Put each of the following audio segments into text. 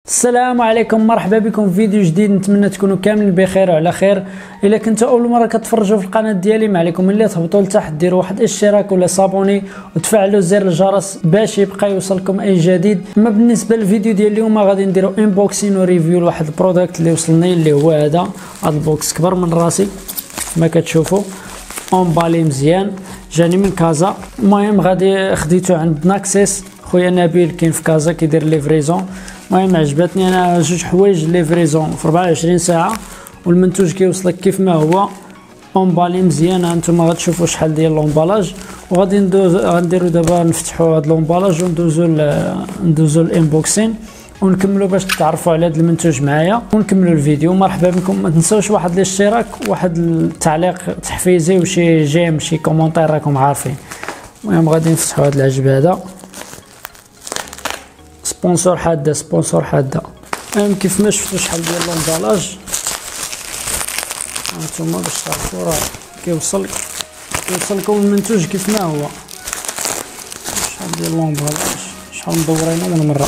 السلام عليكم، مرحبا بكم في فيديو جديد. نتمنى تكونوا كاملين بخير وعلى خير. الا كنتوا اول مره كتفرجوا في القناه ديالي، ما عليكم الا تهبطوا لتحت ديروا واحد اشتراك ولا صابوني وتفعلوا زر الجرس باش يبقى يوصلكم اي جديد. اما بالنسبه للفيديو ديال اليوم غادي نديروا انبوكسين وريفيو لواحد البرودكت اللي وصلني، اللي هو هذا البوكس كبر من راسي ما كتشوفوا، اونبالي مزيان، جاني من كازا. المهم غادي خديته عند ناكسيس، خويا نبيل كاين في كازا كيدير ليفريزون. المهم عجبتني انا جوج حوايج ليفريزون في 24 ساعه، والمنتوج كيوصلك كيف ما هو اونبالي مزيان. هانتوما غتشوفوا شحال ديال لومبالاج، وغادي غنديروا دابا نفتحوا هذا لومبالاج وندوزو الانبوكسين ونكملوا باش تعرفوا على هذا المنتوج معايا ونكملوا الفيديو. مرحبا بكم، ما تنساوش واحد الاشتراك، واحد التعليق تحفيزي وشي جيم شي كومونتير راكم عارفين. المهم غادي نفتحوا هذا العجب هذا، سبونسور حاده سبونسور حاده. المهم كيف ما شفتوا شحال ديال لومبالاج هانتوما باش تعرفوا راه كيوصلكم المنتوج كيف ما هو. شحال ديال لومبالاج، شحال مدورينه من مره.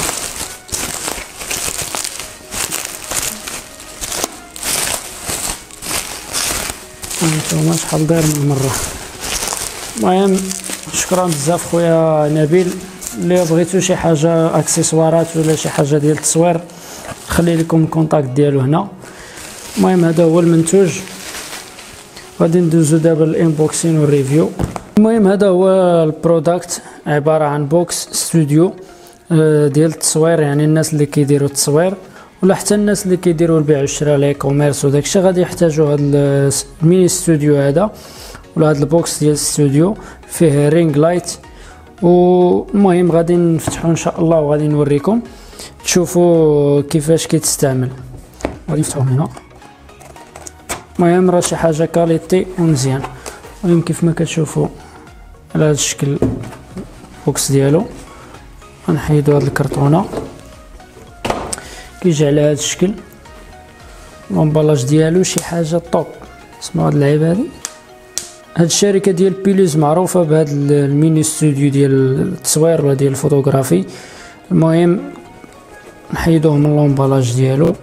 هانتوما شحال داير من مره. المهم شكرا بزاف خويا نبيل. اللي بغيتو شي حاجه اكسسوارات ولا شي حاجه ديال التصوير نخلي لكم الكونتاكت ديالو هنا. المهم هذا هو المنتوج، غادي ندوزو دابا الانبوكسين والريفيو. المهم هذا هو البرودكت، عباره عن بوكس ستوديو ديال التصوير، يعني الناس اللي كيديروا التصوير ولا حتى الناس اللي كيديروا البيع والشراء لي كوميرس وداكشي غادي يحتاجوا هذا الميني ستوديو هذا ولا هذا البوكس ديال الستوديو. فيه رينغ لايت، والمهم غادي نفتحو ان شاء الله وغادي نوريكم تشوفوا كيفاش كيتستعمل. غادي نفتحو هنا. المهم راه شي حاجه كاليتي ومزيان. المهم كيف ما كتشوفوا على هذا الشكل البوكس ديالو، غنحيدو هاد الكرتونه كيجي على هذا الشكل. لومبالاج ديالو شي حاجه طوب. اسمعوا هاد اللعيبه هادي، هاد الشركه ديال بيلوز معروفه بهاد الميني ستوديو ديال التصوير ولا ديال الفوتوغرافي. المهم نحيدوه من لومبالاج ديالو.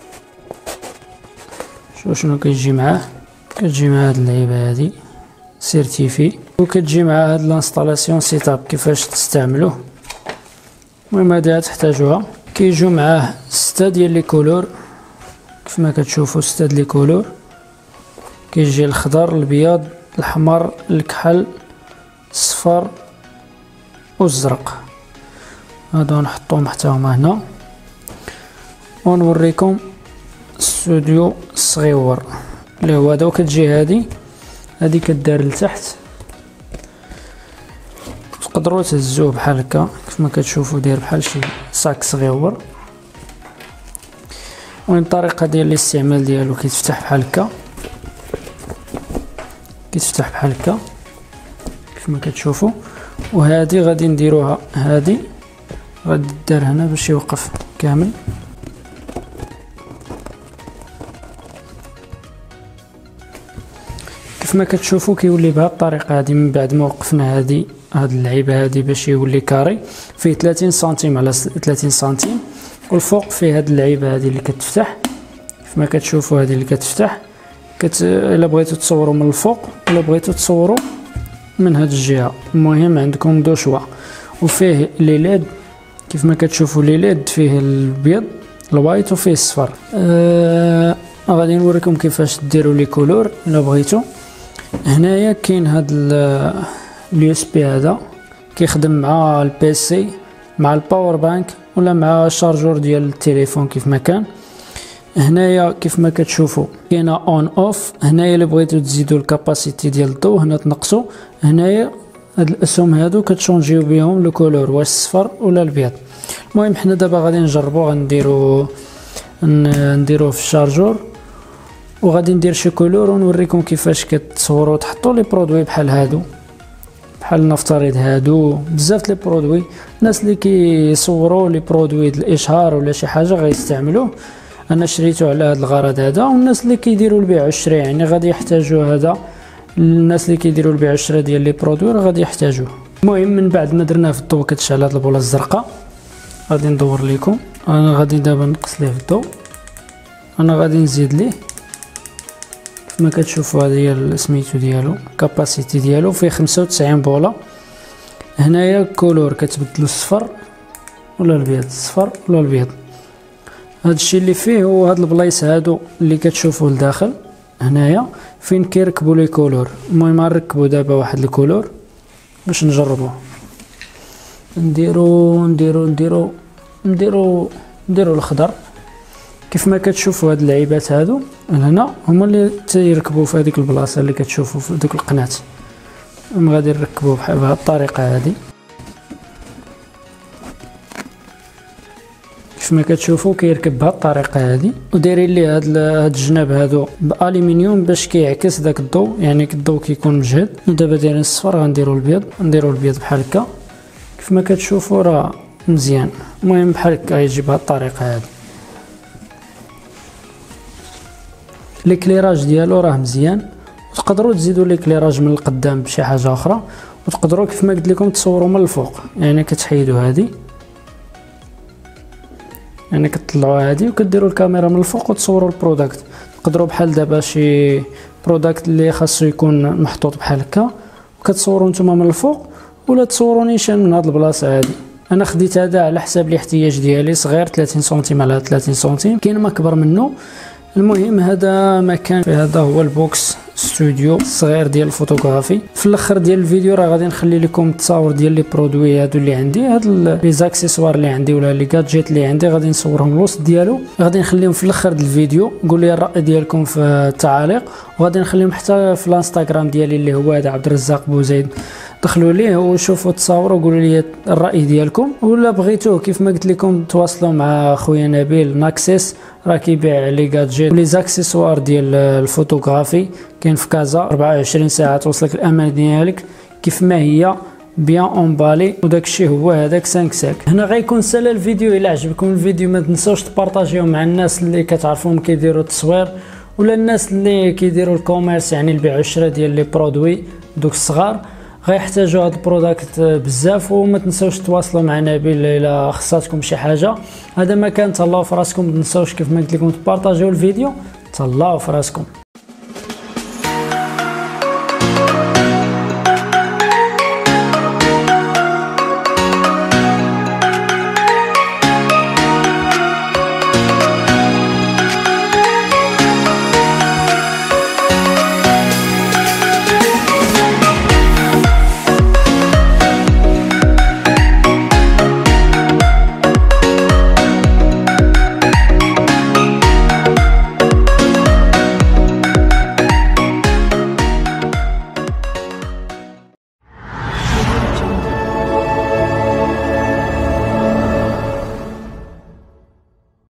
شنو كيجي معاه؟ كتجي مع هاد اللعيبه هادي سيرتيفي، وكتجي مع هاد لانستالاسيون سيتاب كيفاش تستعملوه. المهم هادي تحتاجوها. كيجيو معاه 6 ديال لي كولور كيف ما كتشوفوا، 6 ديال لي كولور. كيجي الخضر، الابيض، الاحمر، الكحل، الصفر والزرق. هادو نحطوهم حتى هما هنا ونوريكم الاستوديو الصغيور اللي هو هذا. وكتجي هادي كدار لتحت، تقدروا تهزوه بحال هكا كيف ما كتشوفوا، داير بحال شي صاك صغيور. المهم الطريقه ديال الاستعمال ديالو كيتفتح بحال هكا، كيتفتح بحال هكا كيف ما كتشوفوا. وهذه غادي نديروها، هذه غادي دار هنا باش يوقف كامل. كيف ما كتشوفوا كيولي بهذه الطريقه هذه. من بعد ما وقفنا هذه اللعيبه هذه باش يولي كاري، فيه 30 سنتيم على 30 سنتيم، والفوق فيه هذه اللعيبه هذه اللي كتفتح كيف ما كتشوفوا. هذه اللي كتفتح الا بغيتو تصوروا من الفوق ولا بغيتو تصوروا من هذه الجهه. المهم عندكم دو شوا. وفيه لي ليد كيف ما كتشوفوا، لي ليد فيه الابيض الوايت وفيه الصفر. غادي نوريكم كيفاش ديروا لي كولور الا بغيتو. هنايا كاين هذا اليو اس بي، هذا كيخدم مع البي سي، مع الباور بانك ولا مع الشارجور ديال التليفون كيف ما كان. هنايا كيف ما كتشوفوا كاينه اون اوف. هنايا الا بغيتو تزيدوا الكاباسيتي ديال الضوء هنا تنقصوا. هنايا هاد الاسهم هادو كتشونجيو بهم لو كولور، واش الصفر ولا الابيض. المهم حنا دابا غادي نجربوا، نديروه في الشارجور وغادي ندير شي كولور ونوريكم كيفاش كتصوروا تحطوا لي برودوي بحال هادو. بحال نفترض هادو بزاف لي برودوي، الناس اللي كيصوروا لي برودوي ديال الاشهار ولا شي حاجه غيستعملوه. انا شريته على هذا الغرض هذا، والناس اللي كيديروا البيع والشراء يعني غادي يحتاجوا هذا. الناس اللي كيديروا البيع والشراء ديال لي برودوي غادي يحتاجوه. المهم من بعد ما درناه في الضوء كتشعل هذه البوله الزرقاء. غادي ندور لكم. انا غادي دابا نقص ليه الضوء، انا غادي نزيد ليه كيف ما كتشوفوا. هذا هي سميتو ديالو، كاباسيتي ديالو فيه 95 بوله. هنايا كولور كتبدلو الصفر ولا الابيض، الصفر ولا الابيض. هذا الشيء اللي فيه هو هاد البلايص هادو اللي كتشوفوا لداخل هنايا فين كيركبوا لي كولور. المهم غنركبوا دابا واحد الكولور باش نجربوه. نديرو الخضر. كيف ما كتشوفوا هاد اللعيبات هادو هنا هما اللي تيركبوا في هذيك البلاصه اللي كتشوفوا في ديك القناه. غادي نركبوه بهذه الطريقه هذه. كيف ما كتشوفوا كيركب بهذه الطريقه هذه، ودايرين ليه هاد الجناب هادو بالومنيوم باش كيعكس داك الضوء، يعني الضوء كيكون مجهد. ودابا دايرين الصفر، غنديروا الابيض، نديروا الابيض بحال هكا. كيف ما كتشوفوا راه مزيان. المهم بحال هكا يجي بهذه الطريقه هذه. ليكليراج ديالو راه مزيان. تقدروا تزيدوا ليكليراج من القدام بشي حاجه اخرى، وتقدروا كيف ما قلت لكم تصوروا من الفوق. يعني كتحيدوا هذه، يعني كتطلعوا هذه وكديروا الكاميرا من الفوق وتصوروا البرودكت. تقدروا بحال دابا شي برودكت اللي خاصو يكون محطوط بحال هكا وكتصوروا نتوما من الفوق، ولا تصوروا نيشان من هاد البلاصه هذه. انا خديت هذا على حساب الاحتياج ديالي، صغير 30 سنتيم على 30 سنتيم، كاين ما كبر منه. المهم هذا مكان، هذا هو البوكس ستوديو الصغير ديال الفوتوغرافي. في الاخر ديال الفيديو راه غادي نخلي لكم التصاور ديال لي برودوي هادو اللي عندي، هاد لي زاكسيسوار اللي عندي ولا لي غادجيت اللي عندي، غادي نصورهم الوسط ديالو، غادي نخليهم في الاخر ديال الفيديو. قولوا لي الراي ديالكم في التعاليق، وغادي نخليهم حتى في الانستغرام ديالي اللي هو هذا عبد الرزاق بوزيد. دخلوا ليه وشوفوا التصاور وقولوا لي الراي ديالكم. ولا بغيتوه كيف ما قلت لكم تواصلوا مع خويا نبيل ناكسيس، راه كيبيع لي غادجيت ولي زاكسيسوار ديال الفوتوغرافي. كاين في كازا 24 ساعه توصلك الامانه ديالك كيف ما هي بيان اونبالي. وداك الشيء هو هذاك 5 ساك. هنا غيكون سال الفيديو. الا عجبكم الفيديو ما تنساوش تبارطاجيوه مع الناس اللي كتعرفوهم كيديروا التصوير، ولا الناس اللي كيديروا الكوميرس، يعني البيع والشراء ديال لي برودوي دوك الصغار. غيحتاجوا هاد البرودكت بزاف. وما تنساوش تواصلوا مع نبيل الا خصاتكم شي حاجه. هذا ما كان. تهلاو في راسكم، ما تنساوش كيف ما قلت لكم تبارطاجيو الفيديو. تهلاو في راسكم.